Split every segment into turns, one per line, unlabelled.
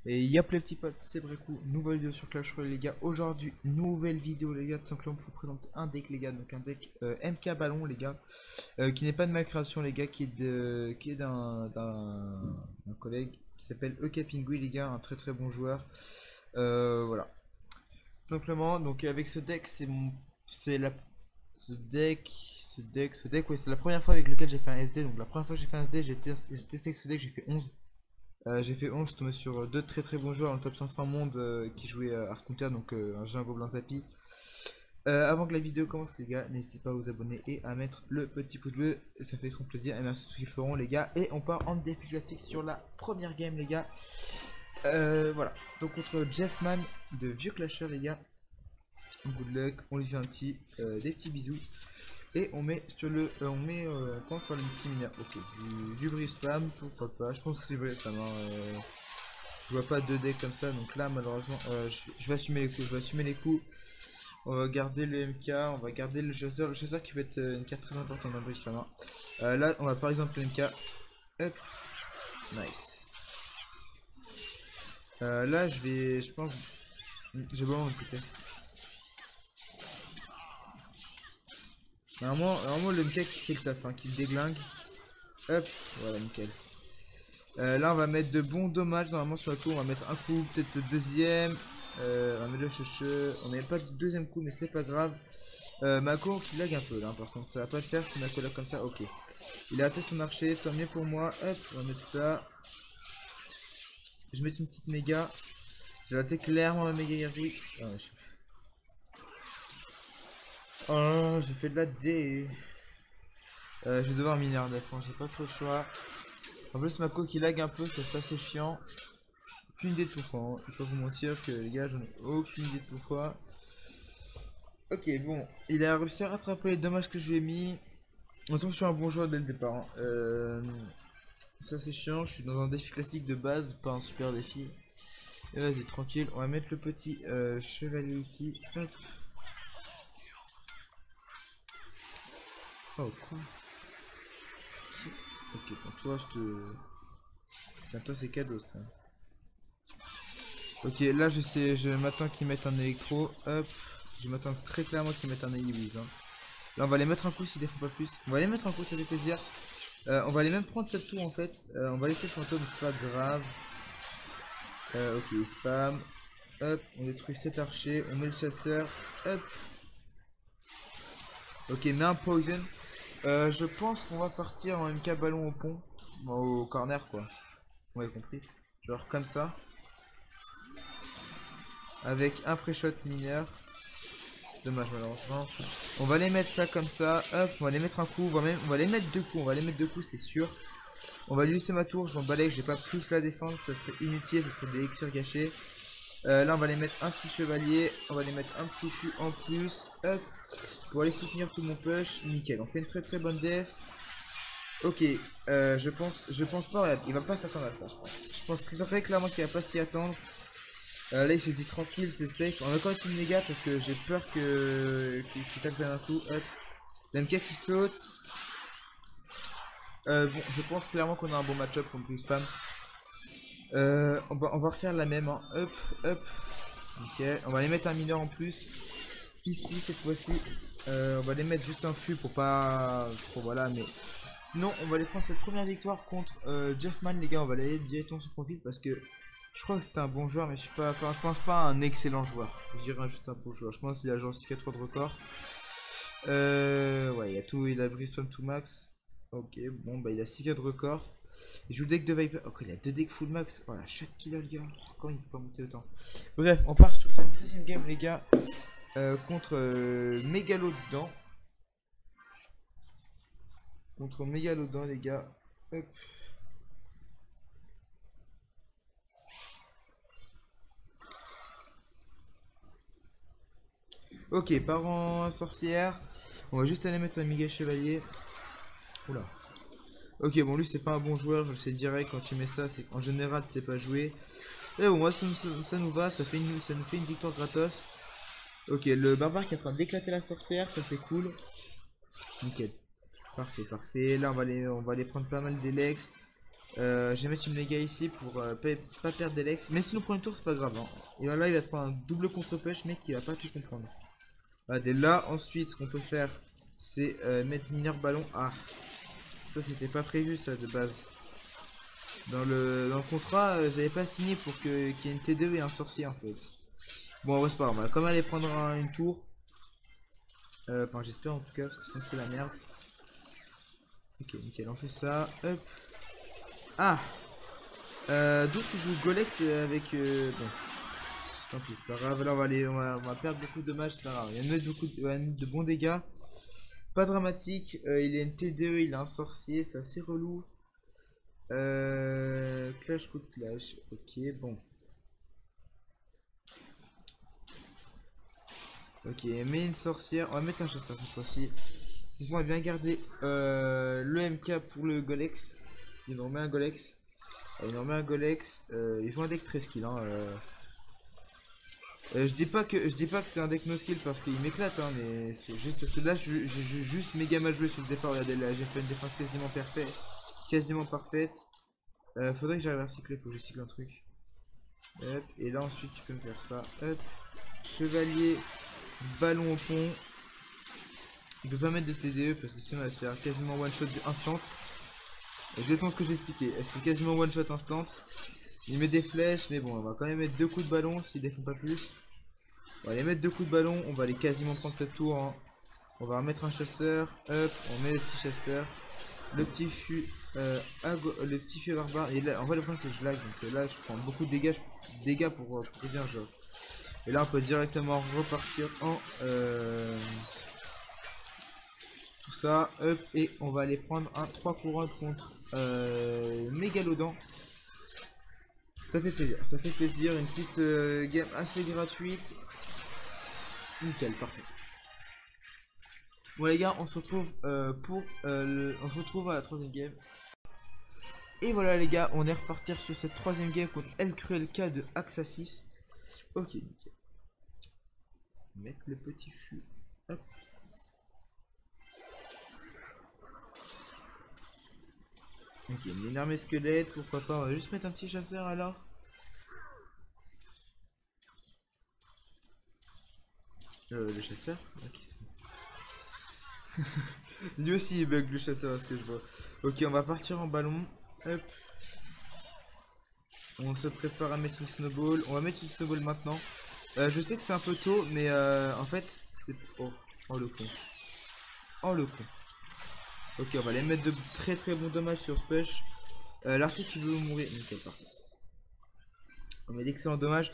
Et yop les petits potes, c'est Brekou, nouvelle vidéo sur Clash Royale les gars. Aujourd'hui, nouvelle vidéo les gars, tout simplement pour vous présenter un deck les gars. Donc un deck MK Ballon les gars, qui n'est pas de ma création les gars, qui est d'un collègue qui s'appelle EK Pingui les gars, un très très bon joueur. Voilà, tout simplement. Donc avec ce deck, c'est la, ce deck, ouais, c'est la première fois avec lequel j'ai fait un SD. Donc la première fois que j'ai fait un SD, j'ai testé avec ce deck, j'ai fait 11. J'ai fait 11, je suis tombé sur deux très très bons joueurs dans le top 500 monde qui jouaient Art Counter, donc un jeu un gobelin Zappy. Avant que la vidéo commence les gars, n'hésitez pas à vous abonner et à mettre le petit pouce bleu, ça fait son plaisir et merci à tous qui feront les gars. Et on part en défi classique sur la première game les gars. Voilà, donc contre Jeffman de Vieux Clasher les gars. Good luck, on lui fait des petits bisous. Et on met sur le. On commence par le petit mineur. Ok, du brise spam, pourquoi pas. Je pense que c'est brise spam. Je vois pas deux decks comme ça, donc là malheureusement je vais assumer les coups. Je vais assumer les coups. On va garder le MK, on va garder le chasseur. Le chasseur qui peut être une carte très importante dans le brise spam. Là on va par exemple le MK. Hop, nice. Là je pense. J'ai vraiment écouté. Normalement le MK qui fait le taf, hein, qui le déglingue. Hop, voilà nickel. Là on va mettre de bons dommages normalement sur la tour, on va mettre un coup, peut-être le deuxième. On va mettre le cheveu. On n'avait pas de deuxième coup mais c'est pas grave. Mako qui lag un peu là par contre, ça va pas le faire si Mako lag comme ça, ok. Il a raté son archer, tant mieux pour moi, hop, on va mettre ça. Je vais mettre une petite méga. J'ai raté clairement ma méga guerrier. Oh, j'ai fait de la D. Je vais devoir miner un def, hein, j'ai pas trop le choix. En plus Mako qui lag un peu, c'est assez chiant. Aucune idée de pourquoi, hein. Je vais pas vous mentir que les gars, j'en ai aucune idée de pourquoi. Ok, bon, il a réussi à rattraper les dommages que je lui ai mis. On tombe sur un bon joueur dès le départ, hein. Ça c'est chiant, je suis dans un défi classique de base, pas un super défi. Et vas-y, tranquille, on va mettre le petit chevalier ici. Hop. Oh, quoi? Ok, pour toi, je te... Tiens, toi c'est cadeau ça. Ok, là je m'attends qu'ils mettent un électro. Hop, je m'attends très clairement qu'ils mettent un Ewiz, hein. Là on va les mettre un coup s'ils défendent pas plus. On va les mettre un coup, ça fait plaisir. On va aller même prendre cette tour en fait. On va laisser le fantôme, c'est pas grave. Ok, spam. Hop, on détruit cet archer. On met le chasseur. Hop. Ok, met un poison. Je pense qu'on va partir en MK ballon au pont. Au corner quoi. Vous avez compris. Genre comme ça. Avec un pré-shot mineur. Dommage malheureusement. On va les mettre ça comme ça. Hop, on va les mettre un coup. On va les mettre deux coups. On va les mettre deux coups, c'est sûr. On va lui laisser ma tour. Je m'en balai que j'ai pas plus la défense. Ça serait inutile. Ça serait des elixirs gâchés. Là, on va les mettre un petit chevalier. On va les mettre un petit fût en plus. Hop. Pour aller soutenir tout mon push. Nickel. On fait une très très bonne def. Ok. Je pense pas. Regarde, il va pas s'attendre à ça. Je pense très clairement qu'il va pas s'y attendre. Là il se dit tranquille, c'est safe. On va encore une méga parce que j'ai peur qu'il tape d'un coup. Hop. L'MK qui saute. Bon, je pense clairement qu'on a un bon match-up contre le spam. On va refaire la même, hein. Hop, hop. Nickel. On va les mettre un mineur en plus. Ici, cette fois-ci. On va les mettre juste un fût pour pas... Pour voilà, mais... Sinon, on va aller prendre cette première victoire contre Jeffman, les gars. On va aller directement sur profil parce que... Je crois que c'était un bon joueur, mais je suis pas, enfin, je pense pas un excellent joueur. Je dirais juste un bon joueur. Je pense qu'il a genre 6-4 de record. Ouais, il a tout, il a brise spam tout max. Ok, bon, bah il a 6 de record. Il joue le deck de Viper. Ok, il a 2 decks full max. Voilà, chaque killer, le gars. Comment il peut pas monter autant? Bref, on part sur cette deuxième game, les gars. Contre Mégalodon. Contre Mégalodon, les gars. Hop. Ok, parent sorcière. On va juste aller mettre un méga chevalier. Oula. Ok, bon, lui, c'est pas un bon joueur. Je le sais direct. Quand tu mets ça, c'est qu'en général, tu sais pas jouer. Et bon, moi, ça nous va. Ça nous fait une victoire gratos. Ok, le barbare qui est en train d'éclater la sorcière. Ça, c'est cool. Nickel. Parfait, parfait. Là, on va aller prendre pas mal d'Elex. Je vais mettre une méga ici pour pas perdre d'Elex. Mais si nous prenons une tour, c'est pas grave. Hein. Et voilà, il va se prendre un double contre-push, mais qui va pas tout comprendre. Voilà, dès là, ensuite, ce qu'on peut faire, c'est mettre mineur ballon. Ah, ça c'était pas prévu, ça de base. Dans le contrat, j'avais pas signé pour qu'il y ait une T2 et un sorcier en fait. Bon, ouais, c'est pas grave. On va quand même aller prendre une tour. Enfin, j'espère en tout cas, parce que sinon c'est la merde. Ok, nickel, on fait ça. Hop. Ah, donc je joue Golex avec... bon, tant pis, c'est pas grave. Là, on va perdre beaucoup de dommages, c'est pas grave. Il va mettre beaucoup de bons dégâts. Pas dramatique. Il a une T2, il a un sorcier, c'est assez relou. Clash coup de clash. Ok, bon. Ok, mais une sorcière. On va mettre un chasseur cette fois-ci. Cette fois, on va bien garder le MK pour le Golex. Il en met un Golex. Il en met un Golex. Il joue un deck très skill. Hein, je dis pas que c'est un deck no skill parce qu'il m'éclate, hein, mais c'est juste parce que là, j'ai juste méga mal joué sur le départ. Regardez, là, j'ai fait une défense quasiment parfaite. Faudrait que j'arrive à cycler. Faut que je cycle un truc. Hop, et là ensuite tu peux me faire ça. Hop, chevalier, ballon au pont. Il peut pas mettre de TDE parce que sinon elle va se faire quasiment one shot instant. Exactement ce que j'ai expliqué. Elle se fait quasiment one shot instant. Il met des flèches, mais bon, on va quand même mettre 2 coups de ballon s'il défend pas plus. On va aller mettre 2 coups de ballon. On va aller quasiment prendre cette tour. Hein. On va remettre un chasseur. Hop, on met le petit chasseur. Le petit fût. Le petit fût barbare. Et là, en vrai, le problème c'est que je lag. Donc là, je prends beaucoup de dégâts pour bien jouer. Et là, on peut directement repartir en. Tout ça, hop, et on va aller prendre un 3 couronnes contre Mégalodon. Ça fait plaisir, une petite game assez gratuite. Nickel, parfait. Bon les gars, on se retrouve on se retrouve à la troisième game. Et voilà les gars, on est reparti sur cette troisième game contre El Cruelka de Axasis. Ok, nickel. Mettre le petit fût. Hop. Ok, une armée squelette, pourquoi pas, on va juste mettre un petit chasseur alors. Le chasseur. Ok, c'est bon. Lui aussi il bug le chasseur à ce que je vois. Ok, on va partir en ballon. Hop. On se prépare à mettre une snowball. On va mettre une snowball maintenant. Je sais que c'est un peu tôt, mais en fait, c'est... Oh le con. Oh le con. Ok, on va aller mettre de très très bons dommages sur ce push. L'article qui veut mourir. Nickel, parfait. On met d'excellents dommages.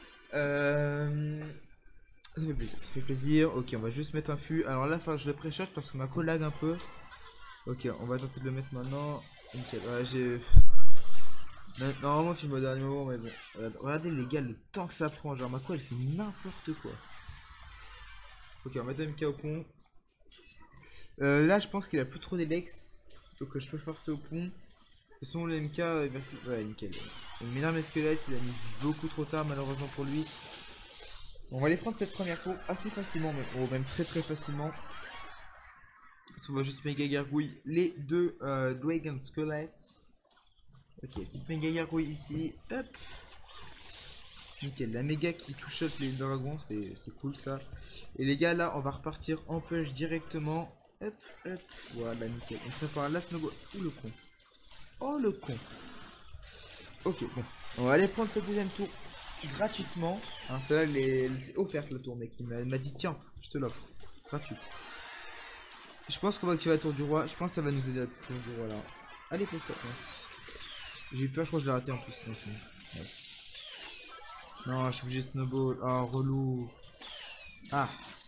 Ça fait plaisir, ça fait plaisir. Ok, on va juste mettre un fût. Alors là, je le pré-shot parce que ma co lag un peu. Ok, on va tenter de le mettre maintenant. Nickel, j'ai... Normalement, tu me au dernier moment, mais bon. Regardez les gars, le temps que ça prend. Genre, ma co elle fait n'importe quoi. Ok, on va mettre MK au pont. Là, je pense qu'il a plus trop d'Elex. Donc, je peux forcer au pont. De toute façon, le MK, il va... Ouais, nickel. Une énorme squelette, il a mis beaucoup trop tard, malheureusement pour lui. On va aller prendre cette première tour assez facilement, même très très facilement. On va juste méga gargouille les deux Dragon Skeletts. Ok, petite méga gargouille ici. Hop. Nickel, la méga qui touche les dragons, c'est cool ça. Et les gars, là, on va repartir en push directement. Hop, hop. Voilà, nickel. On prépare la snowball. Ouh, le con. Oh, le con. Ok, bon. On va aller prendre cette deuxième tour gratuitement. Hein, celle-là, elle est offerte le tour, mec. Il m'a dit, tiens, je te l'offre. Gratuite. Je pense qu'on va activer la tour du roi. Je pense que ça va nous aider à la tour du roi là. Allez, pose-toi. J'ai eu peur, je crois que je l'ai raté en plus. Non, nice. Non, je suis obligé de snowball. Ah, relou. Ah.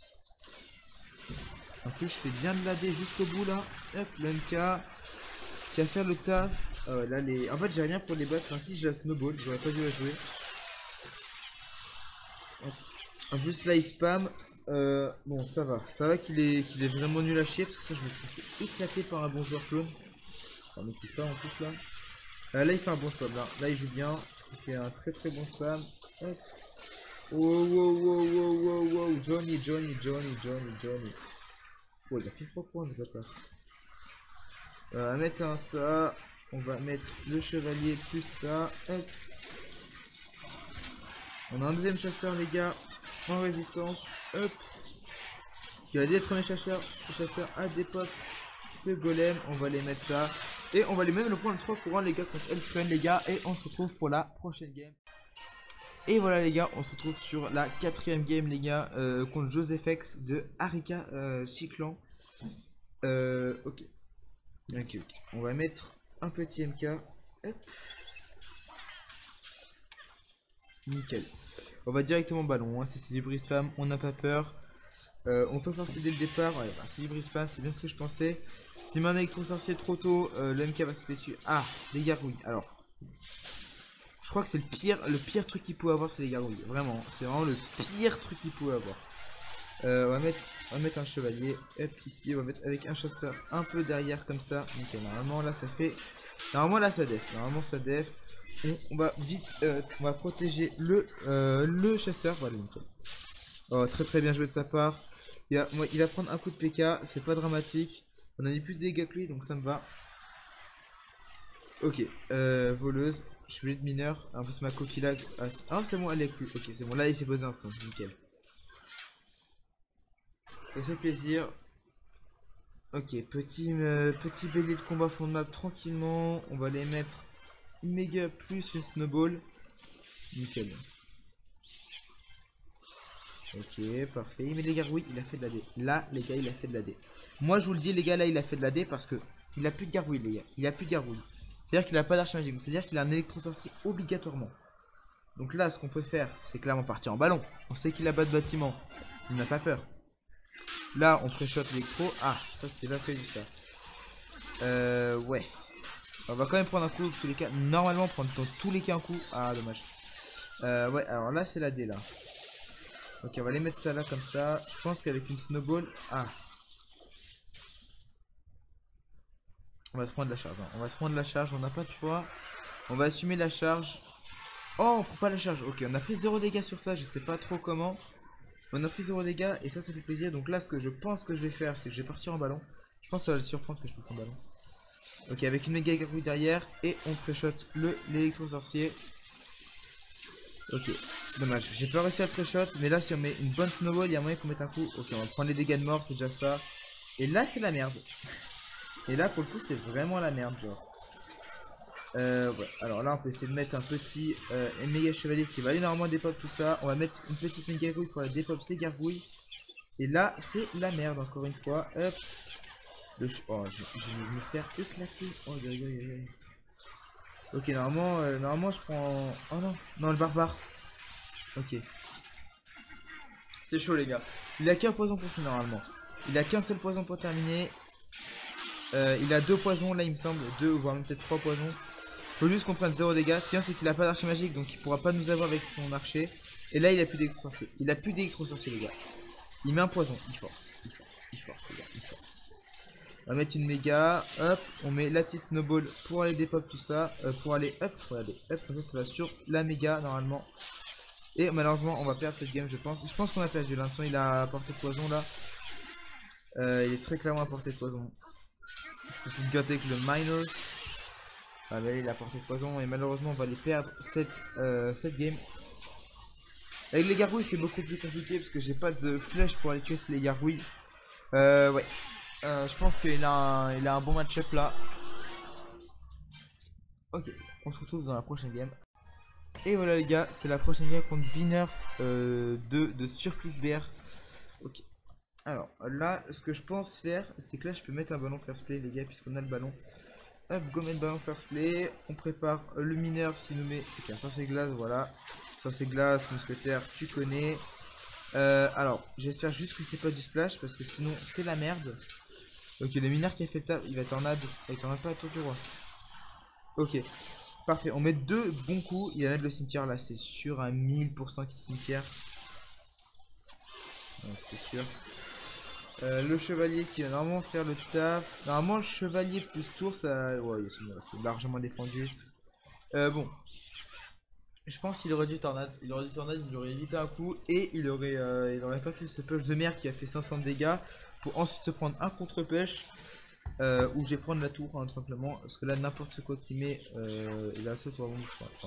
En plus, je fais bien de l'AD jusqu'au bout là. Hop, le MK qui va faire le taf. Là, en fait, j'ai rien pour les battre. Enfin, si je la snowball, j'aurais pas dû la jouer. En plus, là, il spam. Bon, ça va. Ça va qu'il est vraiment nul à chier. Parce que ça, je me suis fait éclater par un bon joueur clone. Enfin, mais qui spam en plus là. Là, il fait un bon spam. Là, il joue bien. Il fait un très très bon spam. Hop. Wow, wow, wow, wow, wow, wow. Johnny. Oh, il a fait 3 points, ce bâtard. On va mettre un ça. on va mettre le chevalier plus ça. Hop. On a un deuxième chasseur, les gars, en résistance. Hop. Qui va aider le premier chasseur. Le chasseur a des pop. Ce golem, on va les mettre ça. Et on va les même le prendre 3 courants, les gars, contre Elfren, les gars. Et on se retrouve pour la prochaine game. Et voilà, les gars, on se retrouve sur la 4ème game, les gars, contre JosepHX de Harika Cyclan. Ok. Ok. On va mettre un petit MK. Hop. Nickel. On va directement ballon, hein. C'est du brise spam, on n'a pas peur. On peut forcer dès le départ. Ouais, bah, c'est du brise spam, c'est bien ce que je pensais. Si mon électro sorcier trop tôt, le MK va sauter dessus. Ah, les gargouilles. Alors, je crois que c'est le pire truc qu'il pouvait avoir, c'est les gargouilles. Vraiment, c'est vraiment le pire truc qu'il pouvait avoir. On va mettre un chevalier. Hop, ici, on va mettre avec un chasseur un peu derrière comme ça. Nickel. Normalement, là, ça fait. Normalement, là, ça def. Normalement, ça def. On va vite, on va protéger le chasseur. Voilà, nickel. Oh, très bien joué de sa part. Il va prendre un coup de PK, c'est pas dramatique. On a mis plus de dégâts que lui, donc ça me va. Ok, voleuse. Je suis obligé de mineur. En plus, ma coquille là. Ah, c'est bon, elle est plus. Ok, c'est bon. Là, il s'est posé un son. Nickel. Ça fait plaisir. Ok, petit bélier de combat fond de map tranquillement. On va les mettre une méga plus une snowball. Nickel. Ok, parfait. Mais les gars, oui, il a fait de la D. Là, les gars, il a fait de la D. Moi, je vous le dis, les gars, là, il a fait de la D parce que il a plus de gargouille, les gars. Il a plus de gargouille. C'est-à-dire qu'il a pas d'arche magique. C'est-à-dire qu'il a un électro-sorcier obligatoirement. Donc là, ce qu'on peut faire, c'est clairement partir en ballon. On sait qu'il a pas de bâtiment. Il n'a pas peur. Là, on pré-shot l'électro. Ah, ça, c'était pas prévu, ça. Ouais. On va quand même prendre un coup dans tous les cas. Normalement, prendre dans tous les cas un coup. Ah, dommage. Ouais, alors là, c'est la D, là. Ok, on va les mettre ça là comme ça. Je pense qu'avec une snowball. Ah. On va se prendre la charge. Hein. On va se prendre la charge. On n'a pas de choix. On va assumer la charge. Oh, on prend pas la charge. Ok, on a pris 0 dégâts sur ça. Je sais pas trop comment. On a pris 0 dégâts. Et ça fait plaisir. Donc là, ce que je pense que je vais faire, c'est que je vais partir en ballon. Je pense que ça va le surprendre que je peux prendre ballon. Ok, avec une méga gargouille derrière. Et on pré-shot l'électro-sorcier. Ok, dommage, j'ai pas réussi à pré-shot, mais là si on met une bonne snowball, il y a moyen qu'on mette un coup. Ok, on va prendre les dégâts de mort, c'est déjà ça. Et là c'est la merde. Et là pour le coup c'est vraiment la merde, genre. Ouais, alors là on peut essayer de mettre un petit méga chevalier qui va aller normalement dépop tout ça. On va mettre une petite méga gargouille pour la dépop ces gargouilles. Et là c'est la merde encore une fois. Hop. Oh, je vais me faire éclater. Oh, ok, normalement je prends. Oh non, non, le barbare. Ok. C'est chaud, les gars. Il a qu'un poison pour finir, normalement. Il a qu'un seul poison pour terminer. Il a 2 poisons, là, il me semble. 2, voire même peut-être 3 poisons. Faut juste qu'on prenne 0 dégâts. Ce qu'il y a, c'est qu'il a pas d'archer magique, donc il pourra pas nous avoir avec son archer. Et là, il a plus d'électro-sorcier. Il a plus d'électro-sorcier, les gars. Il met un poison. Il force, les gars. Il force. On va mettre une méga, hop, on met la petite snowball pour aller dépop tout ça, pour aller hop, comme ça va sur la méga normalement. Et malheureusement on va perdre cette game je pense. Je pense qu'on a perdu, l'instant il a apporté de poison là. Il est très clairement à portée de poison. Je peux se gâter avec le minor. Ah mais il a porté de poison et malheureusement on va les perdre cette game. Avec les gargouilles c'est beaucoup plus compliqué parce que j'ai pas de flèche pour aller tuer les gargouilles. Ouais. Je pense qu'il a un bon match-up là. Ok, on se retrouve dans la prochaine game. Et voilà les gars, c'est la prochaine game contre Winners de Surprise BR. Ok. Alors là, ce que je pense faire, c'est que là je peux mettre un ballon first play les gars, puisqu'on a le ballon. Hop, go mettre ballon first play. On prépare le mineur s'il nous met. Ok, ça c'est glace, voilà. Ça c'est glace, mousquetaire, tu connais. Alors, j'espère juste que c'est pas du splash, parce que sinon c'est la merde. Ok, le mineur qui a fait le taf, il va être en ad. Il va pas à tour du roi. Ok, parfait. On met 2 bons coups. Il va mettre le cimetière là, c'est sûr à 1000% qu'il cimetière. C'était sûr. Le chevalier qui va normalement faire le taf. Normalement, le chevalier plus tour, ça. Ouais, c'est largement défendu. Bon. Je pense qu'il aurait dû tornade. Il aurait évité un coup. Et il aurait pas fait ce push de merde qui a fait 500 de dégâts. Pour ensuite se prendre un contre-push. Ou je vais prendre la tour, hein, tout simplement. Parce que là, n'importe quoi qu'il met, il a assez sur la bombe.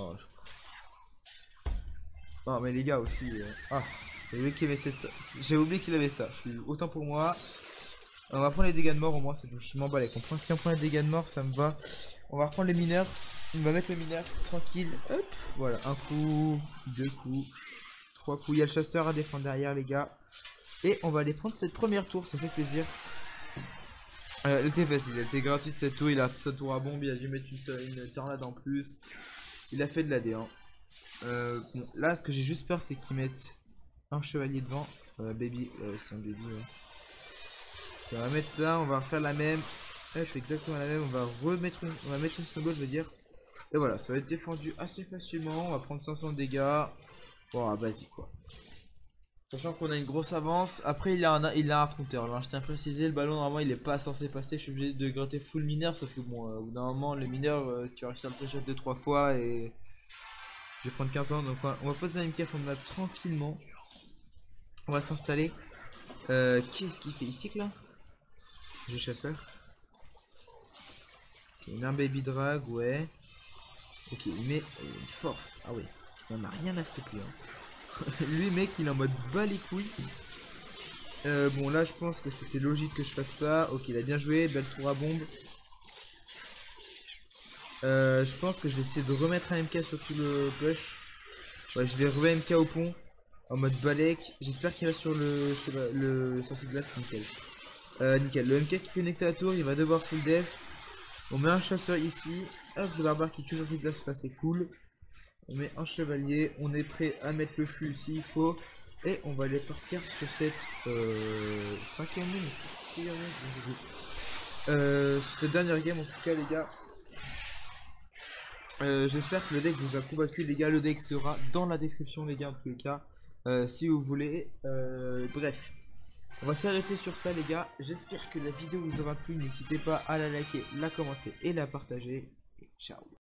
Oh, mais les gars aussi. Ah, c'est lui qui avait cette. J'ai oublié qu'il avait ça. Je suis autant pour moi. On va prendre les dégâts de mort au moins, c'est tout. Je m'en bats les comprends. Si on prend les dégâts de mort, ça me va. On va reprendre les mineurs. On va mettre le mineur tranquille. Hop, voilà. Un coup, deux coups, trois coups. Il y a le chasseur à défendre derrière, les gars. Et on va aller prendre cette première tour, ça fait plaisir. Elle était facile, elle était gratuite cette tour. Il a sa tour à bombe, il a dû mettre une tornade en plus. Il a fait de la D1. Bon, là, ce que j'ai juste peur, c'est qu'ils mettent un chevalier devant. Baby, c'est un baby. On va mettre ça, on va refaire la même. Hop, exactement la même. On va mettre une snowball, je veux dire. Et voilà, ça va être défendu assez facilement. On va prendre 500 de dégâts. Bon, basique quoi. Sachant qu'on a une grosse avance. Après, il a un hard counter. Alors, je tiens à préciser, le ballon, normalement, il est pas censé passer. Je suis obligé de gratter full mineur. Sauf que bon, au bout d'un moment, le mineur, tu vas réussir à le toucher 2-3 fois. Et je vais prendre 15 ans. Donc, on va poser un MKF en map tranquillement. On va s'installer. Qu'est-ce qu'il fait ici que là? J'ai chasseur. Ok, il met un baby drag, ouais. Ok, il met une force. Ah ouais, on a rien à foutre lui. Hein. Lui, mec, il est en mode bas les couilles. Bon, là, je pense que c'était logique que je fasse ça. Ok, il a bien joué, belle tour à bombe. Je pense que je vais essayer de remettre un MK sur tout le push. Ouais, je vais remettre MK au pont en mode balek. J'espère qu'il va sur le sur cette glace, nickel. Nickel, le MK qui connecte à la tour, il va devoir se le def. On met un chasseur ici, hop, le barbare qui tue sur cette glace, c'est cool. On met un chevalier, on est prêt à mettre le flux s'il faut. Et on va aller partir sur cette 5ème sur cette dernière game en tout cas les gars. J'espère que le deck vous a convaincu les gars, le deck sera dans la description les gars en tous les cas. Si vous voulez, bref. On va s'arrêter sur ça les gars, j'espère que la vidéo vous aura plu, n'hésitez pas à la liker, la commenter et la partager. Et ciao.